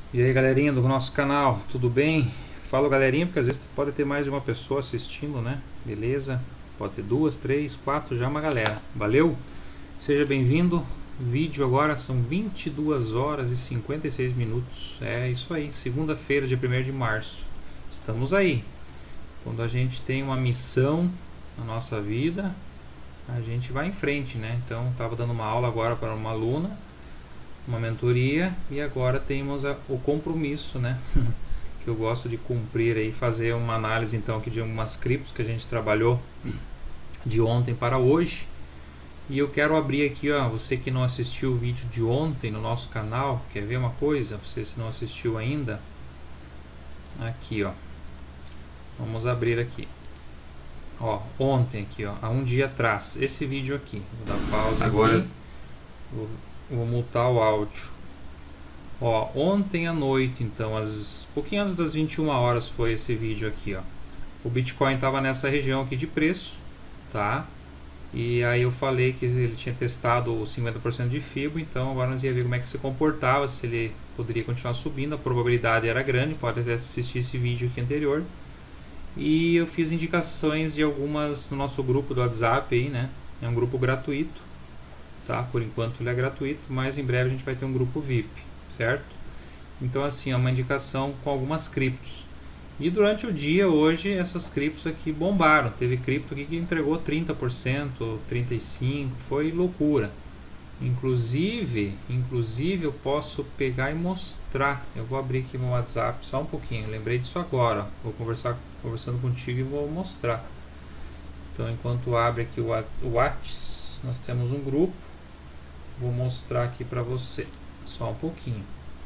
E aí, galerinha do nosso canal, tudo bem? Falo galerinha porque às vezes pode ter mais de uma pessoa assistindo, né? Beleza? Pode ter duas, três, quatro, já é uma galera. Valeu? Seja bem-vindo. Vídeo agora são 22 horas e 56 minutos. É isso aí, segunda-feira, dia 1º de março. Estamos aí. Quando a gente tem uma missão na nossa vida, a gente vai em frente, né? Então, estava dando uma aula agora para uma aluna, uma mentoria, e agora temos o compromisso, né? Que eu gosto de cumprir aí, fazer uma análise então aqui de algumas criptos que a gente trabalhou de ontem para hoje. E eu quero abrir aqui, ó, você que não assistiu o vídeo de ontem no nosso canal, quer ver uma coisa? Você se não assistiu ainda, aqui, ó, vamos abrir aqui, ó, ontem aqui, ó, há um dia atrás, esse vídeo aqui, vou dar pausa agora aqui, vou mutar o áudio. Ó, ontem à noite, então, pouquinho antes das 21 horas foi esse vídeo aqui, ó. O Bitcoin estava nessa região aqui de preço, tá? E aí eu falei que ele tinha testado o 50% de FIBO, então agora nós ia ver como é que se comportava, se ele poderia continuar subindo, a probabilidade era grande, pode até assistir esse vídeo aqui anterior. E eu fiz indicações de algumas no nosso grupo do WhatsApp aí, né? É um grupo gratuito, tá? Por enquanto ele é gratuito, mas em breve a gente vai ter um grupo VIP, certo? Então assim, é uma indicação com algumas criptos. E durante o dia hoje essas criptos aqui bombaram. Teve cripto aqui que entregou 30%, 35%, foi loucura. Inclusive eu posso pegar e mostrar. Eu vou abrir aqui meu WhatsApp só um pouquinho. Lembrei disso agora. Vou conversando contigo e vou mostrar. Então enquanto abre aqui o WhatsApp, nós temos um grupo. Vou mostrar aqui para você. Só um pouquinho.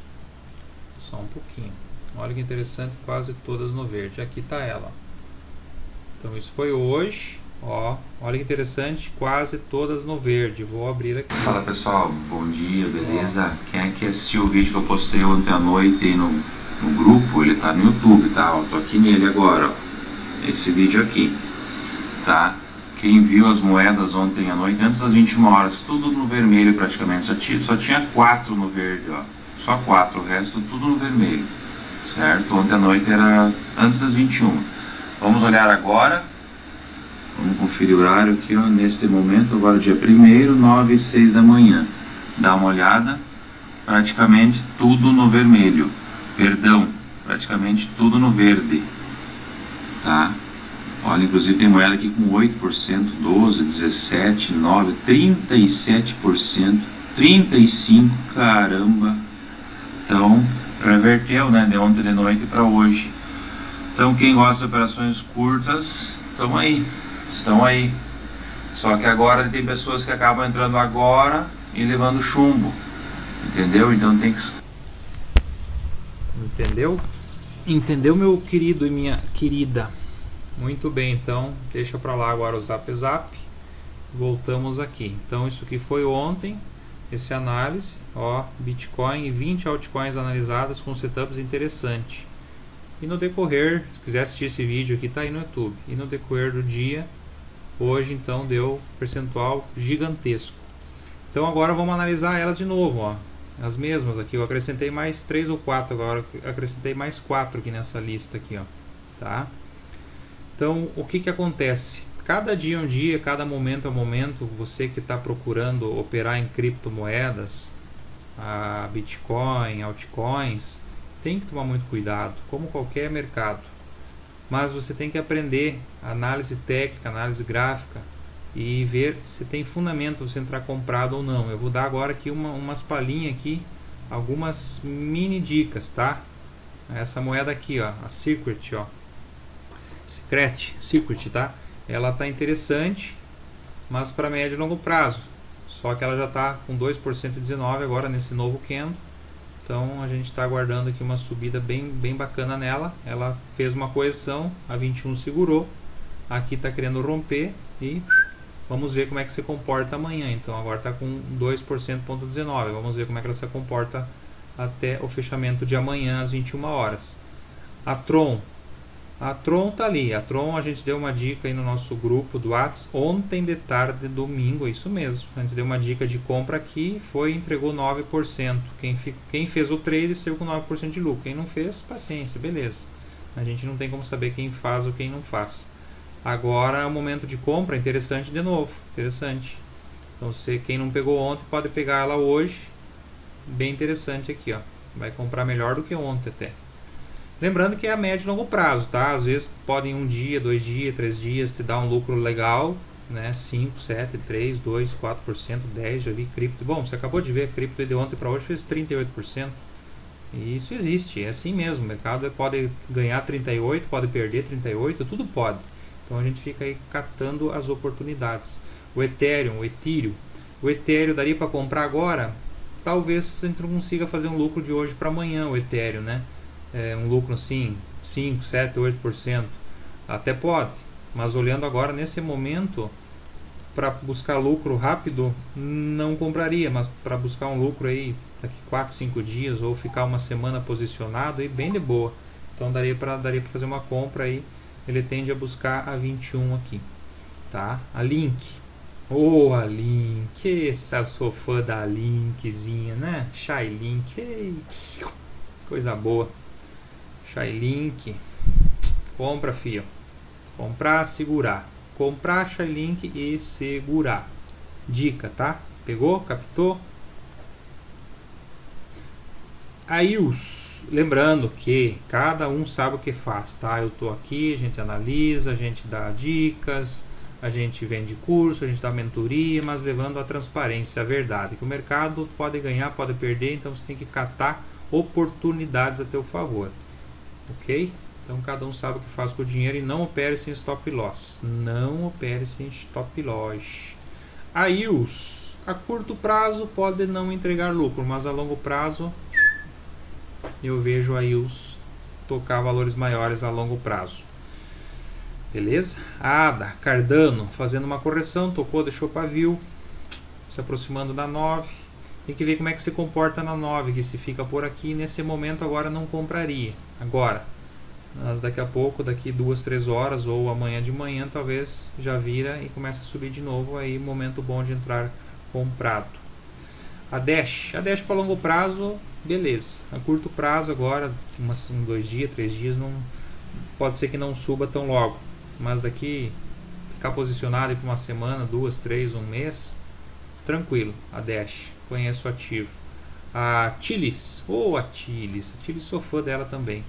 Só um pouquinho. Olha que interessante, quase todas no verde. Aqui está ela. Então isso foi hoje. Ó, olha que interessante, quase todas no verde. Vou abrir aqui. Fala pessoal, bom dia, beleza? Ó. Quem é que assistiu o vídeo que eu postei ontem à noite aí no grupo, ele tá no YouTube, tá? Eu tô aqui nele agora, ó. Esse vídeo aqui, tá? Quem viu as moedas ontem à noite, antes das 21 horas, tudo no vermelho praticamente. Só tinha 4 no verde, ó. Só 4, o resto tudo no vermelho. Certo? Ontem à noite era antes das 21. Vamos olhar agora. Vamos conferir o horário aqui, ó. Neste momento, agora dia 1º, 9h06 da manhã. Dá uma olhada. Praticamente tudo no vermelho. Perdão, praticamente tudo no verde. Tá? Olha, inclusive tem moeda aqui com 8%, 12%, 17%, 9%, 37%, 35%, caramba. Então, reverteu, né, de ontem de noite para hoje. Então quem gosta de operações curtas, estão aí. Só que agora tem pessoas que acabam entrando agora e levando chumbo, entendeu? Então tem que... Entendeu, meu querido e minha querida? Muito bem, então deixa para lá agora o Zap. Voltamos aqui. Então isso aqui foi ontem. Esse análise, ó, Bitcoin e 20 altcoins analisadas com setups interessante. E no decorrer, se quiser assistir esse vídeo aqui, tá aí no YouTube. E no decorrer do dia, hoje então deu percentual gigantesco. Então agora vamos analisar elas de novo, ó. As mesmas aqui, eu acrescentei mais 3 ou 4 agora, acrescentei mais 4 aqui nessa lista aqui, ó, tá? Então, o que acontece? Cada dia é um dia, cada momento é um momento. Você que está procurando operar em criptomoedas, a Bitcoin, altcoins, tem que tomar muito cuidado, como qualquer mercado. Mas você tem que aprender análise técnica, análise gráfica e ver se tem fundamento você entrar comprado ou não. Eu vou dar agora aqui umas palhinhas aqui, algumas mini dicas, tá? Essa moeda aqui, ó, a Secret, ó, Secret, tá? Ela está interessante, mas para médio e longo prazo. Só que ela já está com 2% de 19 agora nesse novo candle. Então a gente está aguardando aqui uma subida bem bacana nela. Ela fez uma correção, a 21 segurou. Aqui está querendo romper e vamos ver como é que se comporta amanhã. Então agora está com 2%,19. Vamos ver como é que ela se comporta até o fechamento de amanhã às 21 horas. A Tron A Tron tá ali. A Tron a gente deu uma dica aí no nosso grupo do WhatsApp ontem de tarde, domingo, isso mesmo. A gente deu uma dica de compra aqui, entregou 9%. Quem fez o trade saiu com 9% de lucro. Quem não fez, paciência, beleza. A gente não tem como saber quem faz ou quem não faz. Agora é o momento de compra, interessante de novo, interessante. Então quem não pegou ontem pode pegar ela hoje. Bem interessante aqui, ó. Vai comprar melhor do que ontem até. Lembrando que é a médio e longo prazo, tá? Às vezes podem 1 dia, 2 dias, 3 dias te dar um lucro legal, né? 5, 7, 3, 2, 4%, 10%, já vi cripto. Bom, você acabou de ver a cripto de ontem para hoje fez 38%. E isso existe, é assim mesmo. O mercado pode ganhar 38%, pode perder 38%, tudo pode. Então a gente fica aí catando as oportunidades. O Ethereum daria para comprar agora? Talvez a gente não consiga fazer um lucro de hoje para amanhã, o Ethereum, né? Um lucro assim, 5, 7, 8%. Até pode, mas olhando agora nesse momento, para buscar lucro rápido, não compraria, mas para buscar um lucro aí daqui 4, 5 dias ou ficar uma semana posicionado aí bem de boa. Então daria para fazer uma compra aí. Ele tende a buscar a 21 aqui, tá? A Link. A Link, sou fã da Linkzinha, né? Chainlink, coisa boa. Chainlink, compra, fio. Comprar, segurar. Comprar Chainlink e segurar. Dica, tá? Pegou? Captou? Lembrando que cada um sabe o que faz, tá? Eu tô aqui, a gente analisa, a gente dá dicas, a gente vende curso, a gente dá mentoria, mas levando a transparência, a verdade, que o mercado pode ganhar, pode perder, então você tem que catar oportunidades a teu favor, ok? Então cada um sabe o que faz com o dinheiro e não opere sem stop loss, não opere sem stop loss. A curto prazo pode não entregar lucro, mas a longo prazo eu vejo a IUS tocar valores maiores a longo prazo. Beleza? ADA, Cardano, fazendo uma correção, tocou, deixou pavio, se aproximando da 9. Tem que ver como é que se comporta na 9, que se fica por aqui, nesse momento agora não compraria. Agora, mas daqui a pouco, daqui 2, 3 horas ou amanhã de manhã, talvez já vira e começa a subir de novo, aí momento bom de entrar comprado. A Dash para longo prazo, beleza. A curto prazo agora, 2 dias, 3 dias, não pode ser que não suba tão logo, mas daqui ficar posicionado por uma semana, 2, 3, um mês, tranquilo. A Dash, conheço o ativo. A Chilis, a Chilis sou fã dela também.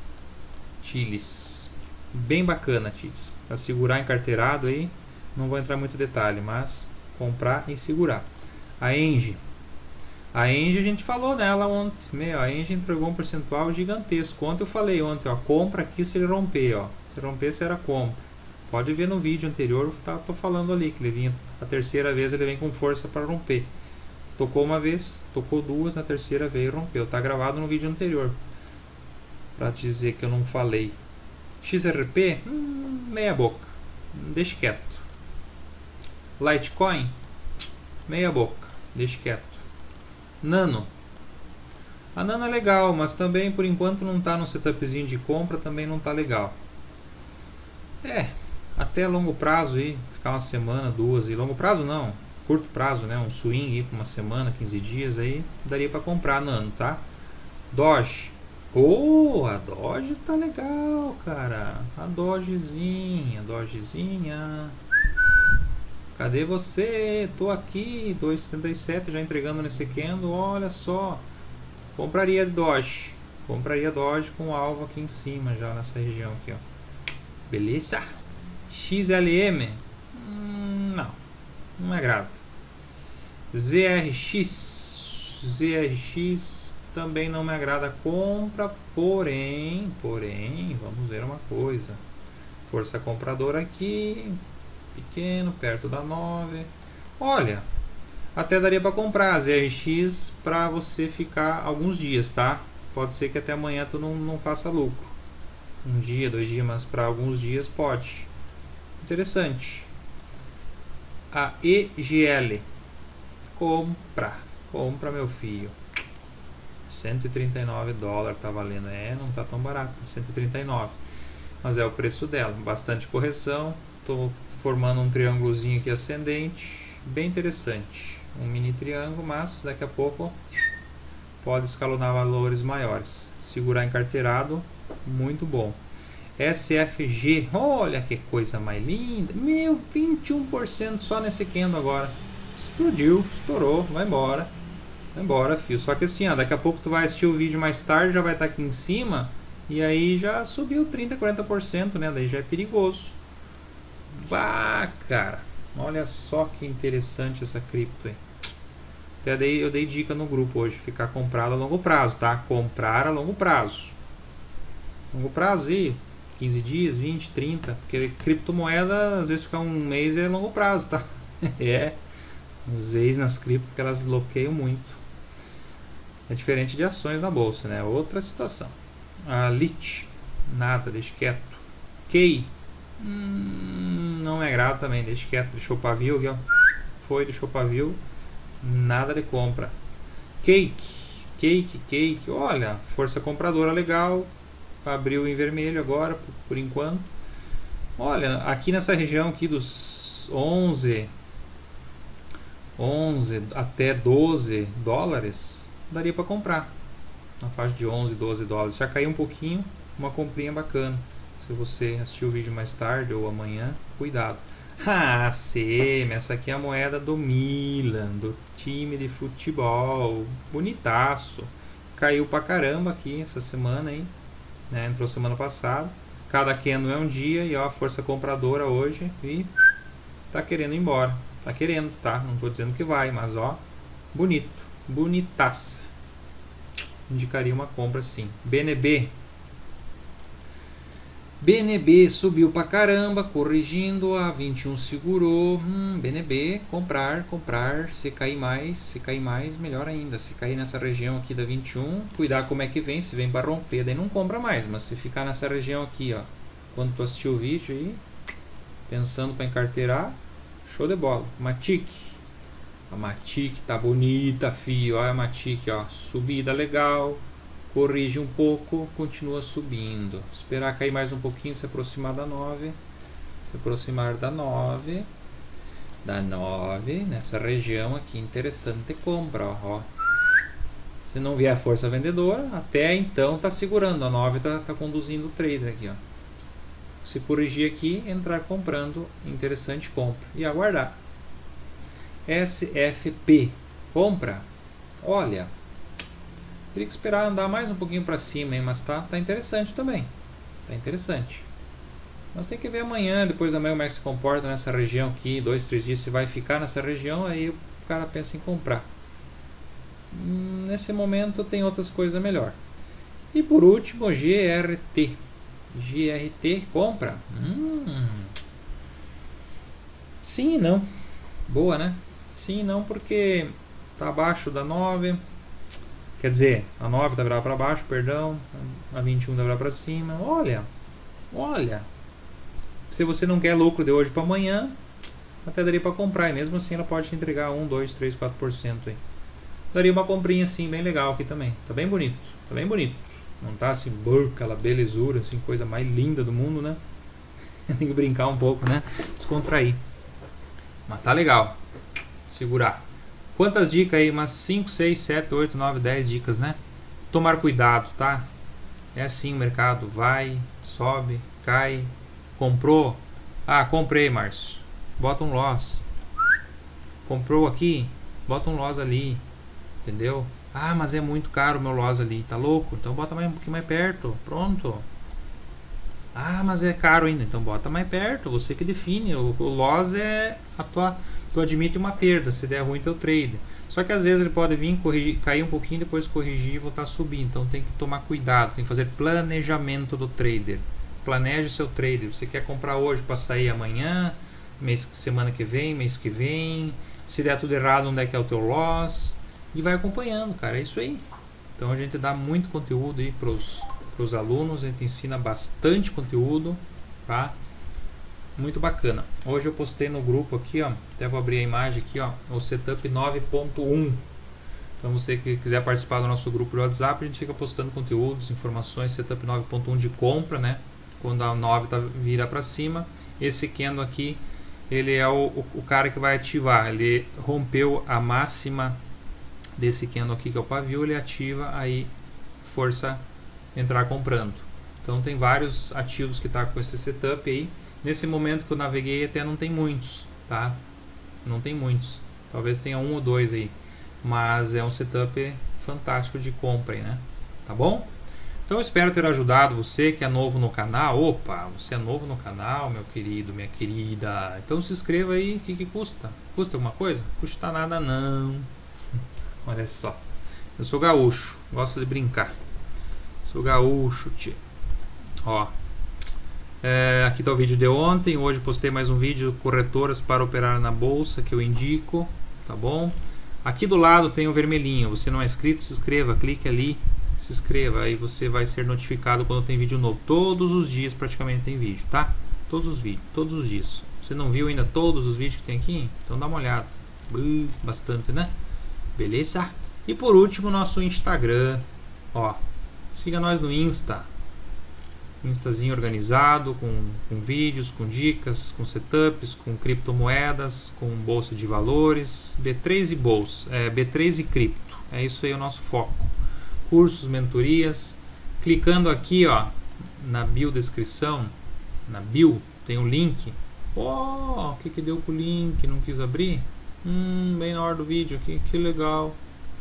Chilis, bem bacana, Chilis, para segurar encarteirado aí, não vou entrar muito em detalhe, mas comprar e segurar. A Engie a gente falou nela ontem, a Engie entregou um percentual gigantesco. Ontem eu falei compra aqui se ele romper, se romper será compra. Pode ver no vídeo anterior, tô falando ali que ele vinha, a terceira vez ele vem com força para romper. Tocou uma vez, tocou duas, na terceira veio e rompeu. Tá gravado no vídeo anterior, para dizer que eu não falei. XRP, meia boca, deixa quieto. Litecoin, meia boca, deixa quieto. Nano, a Nano é legal, mas também por enquanto não está no setupzinho de compra, também não está legal. Até longo prazo aí, ficar uma semana, 2, e longo prazo não, curto prazo, né, um swing aí por uma semana, 15 dias aí, daria para comprar a Nano, tá? Doge, a Doge tá legal, cara, a Dogezinha. Cadê você? Tô aqui, 2,77 já entregando nesse candle, olha só. Compraria Doge com alvo aqui em cima já nessa região aqui, Beleza? XLM? Não me agrada. ZRX também não me agrada a compra, porém, vamos ver uma coisa. Força compradora aqui, pequeno, perto da 9. Olha, até daria para comprar a ZRX para você ficar alguns dias, tá? Pode ser que até amanhã tu não faça lucro. 1 dia, 2 dias, mas para alguns dias pode. Interessante. A EGL. Compra meu filho. 139 dólares tá valendo. Não tá tão barato, 139. mas é o preço dela. Bastante correção. Estou formando um triângulozinho aqui ascendente, bem interessante. Um mini triângulo, mas daqui a pouco pode escalonar valores maiores. Segurar encarteirado, muito bom. SFG, olha que coisa mais linda. Meu, 21% só nesse candle agora. Explodiu, estourou, vai embora. Vai embora, filho. Só que assim, ó, daqui a pouco tu vai assistir o vídeo mais tarde, já vai estar aqui em cima. E aí já subiu 30%, 40%, né? Daí já é perigoso. Bah, cara. Olha só que interessante essa cripto aí. Até eu dei dica no grupo hoje. Ficar comprado a longo prazo, tá? Comprar a longo prazo. Longo prazo aí, 15 dias, 20, 30. Porque criptomoeda, às vezes ficar um mês é longo prazo, tá? É. Às vezes nas cripto que elas bloqueiam muito. É diferente de ações na bolsa, né? Outra situação. A LIT, nada, deixa quieto. Key, não é grado também, deixa quieto. Deixou o pavio aqui, ó. Foi, deixou o pavio. Nada de compra. Cake. Olha, força compradora legal. Abriu em vermelho agora, por enquanto. Olha, aqui nessa região aqui dos 11 até 12 dólares, daria para comprar. Na faixa de 11, 12 dólares. Já caiu um pouquinho, uma comprinha bacana. Se você assistir o vídeo mais tarde ou amanhã, cuidado. Ah, CM, essa aqui é a moeda do Milan, do time de futebol. Bonitaço. Caiu pra caramba aqui essa semana, hein? Né? Entrou semana passada. Cada candle é um dia e ó, a força compradora hoje e tá querendo ir embora. Tá querendo, tá? Não tô dizendo que vai, mas ó, bonito, bonitaça. Indicaria uma compra sim. BNB subiu pra caramba, corrigindo, a 21 segurou. BNB, comprar, se cair mais, melhor ainda. Se cair nessa região aqui da 21, cuidar como é que vem, se vem para romper, daí não compra mais, mas se ficar nessa região aqui, ó, quando tu assistiu o vídeo aí, pensando para encarteirar, show de bola. Matic, a Matic tá bonita, fio, olha a Matic, ó, subida legal. Corrige um pouco, continua subindo. Esperar cair mais um pouquinho, se aproximar da 9. Se aproximar da 9. Da 9, nessa região aqui, interessante compra, ó. Se não vier força vendedora, até então tá segurando. A 9 tá conduzindo o trader aqui, ó. Se corrigir aqui, entrar comprando, interessante compra. E aguardar. SFP, compra. Olha, teria que esperar andar mais um pouquinho para cima, hein? Mas tá interessante também. Tá interessante. Mas tem que ver amanhã, depois da manhã, como é que se comporta nessa região aqui. 2, 3 dias se vai ficar nessa região, aí o cara pensa em comprar. Nesse momento tem outras coisas melhor. E por último, GRT. GRT, compra. Sim e não. Boa, né? Sim e não, porque tá abaixo da 9. Quer dizer, a 9 tá virada para baixo, perdão. A 21 tá virada para cima. Olha. Se você não quer lucro de hoje para amanhã, até daria para comprar. E mesmo assim ela pode te entregar 1, 2, 3, 4% aí. Daria uma comprinha assim, bem legal aqui também. Tá bem bonito. Tá bem bonito. Não tá assim, aquela belezura, assim, coisa mais linda do mundo, né? Tem que brincar um pouco, né? Descontrair. Mas tá legal. Segurar. Quantas dicas aí? Umas 5, 6, 7, 8, 9, 10 dicas, né? Tomar cuidado, tá? É assim o mercado. Vai, sobe, cai. Comprou? Ah, comprei, Márcio. Bota um loss. Comprou aqui? Bota um loss ali. Entendeu? Ah, mas é muito caro o meu loss ali. Tá louco? Então bota mais um pouquinho mais perto. Pronto. Ah, mas é caro ainda. Então bota mais perto. Você que define. O loss é a tua... Tu admite uma perda, se der ruim teu trade. Só que às vezes ele pode vir, cair um pouquinho, depois corrigir e voltar a subir. Então tem que tomar cuidado, tem que fazer planejamento do trader. Planeje o seu trader. Você quer comprar hoje para sair amanhã, semana que vem, mês que vem. Se der tudo errado, onde é que é o teu loss? E vai acompanhando, cara. É isso aí. Então a gente dá muito conteúdo aí pros alunos. A gente ensina bastante conteúdo, tá? Muito bacana. Hoje eu postei no grupo aqui, ó, até vou abrir a imagem aqui, ó, o setup 9.1. Então você que quiser participar do nosso grupo de WhatsApp, a gente fica postando conteúdos, informações, setup 9.1 de compra, né? quando a 9 vira para cima. Esse candle aqui, ele é o cara que vai ativar. Ele rompeu a máxima desse candle aqui, que é o pavio, ele ativa, aí força entrar comprando. Então tem vários ativos que tá com esse setup aí. Nesse momento que eu naveguei até não tem muitos, tá? Não tem muitos. Talvez tenha um ou dois aí. Mas é um setup fantástico de compra aí, né? Tá bom? Então eu espero ter ajudado você que é novo no canal. Opa, você é novo no canal, meu querido, minha querida. Então se inscreva aí, o que custa? Custa alguma coisa? Custa nada não. Olha só. Eu sou gaúcho, gosto de brincar. Sou gaúcho, tio. Ó. Aqui está o vídeo de ontem. Hoje postei mais um vídeo, corretoras para operar na bolsa, que eu indico, tá bom? Aqui do lado tem o vermelhinho. Você não é inscrito, se inscreva, clique ali, se inscreva, aí você vai ser notificado quando tem vídeo novo. Todos os dias praticamente tem vídeo, tá? Todos os vídeos, todos os dias. Você não viu ainda todos os vídeos que tem aqui? Então dá uma olhada. Bastante, né? Beleza? E por último, nosso Instagram. Ó, siga nós no Insta. Instazinho organizado, com vídeos, com dicas, com setups, com criptomoedas, com bolsa de valores, B3 e bolsa, B3 e cripto. É isso aí o nosso foco. Cursos, mentorias. Clicando aqui, ó, na bio descrição, na bio tem um link. O que deu com o link? Não quis abrir? Bem na hora do vídeo aqui, que legal.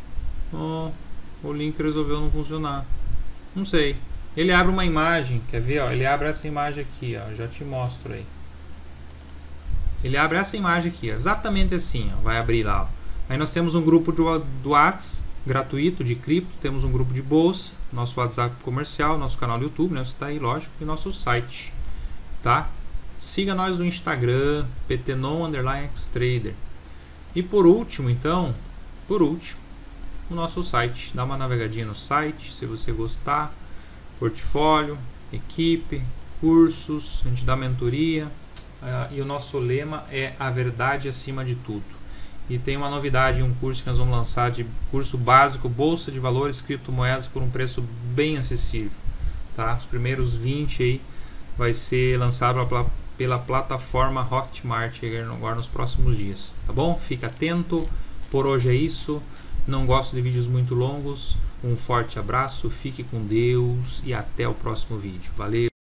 O link resolveu não funcionar. Não sei. Ele abre uma imagem, quer ver? Ó, ele abre essa imagem aqui, ó, já te mostro aí. Ele abre essa imagem aqui, exatamente assim, ó, vai abrir lá. Ó. Aí nós temos um grupo do WhatsApp gratuito de cripto, temos um grupo de bolsa, nosso WhatsApp comercial, nosso canal do YouTube, né? Você está aí, lógico, e nosso site, tá? Siga nós no Instagram, ptnon_xtrader. E por último, então, o nosso site. Dá uma navegadinha no site, se você gostar. Portfólio, equipe, cursos, a gente dá mentoria, e o nosso lema é a verdade acima de tudo. E tem uma novidade, um curso que nós vamos lançar de curso básico, bolsa de valores, criptomoedas, por um preço bem acessível, tá? Os primeiros 20 aí vai ser lançado pela plataforma Hotmart agora nos próximos dias, tá bom? Fica atento, por hoje é isso. Não gosto de vídeos muito longos. Um forte abraço, fique com Deus e até o próximo vídeo. Valeu!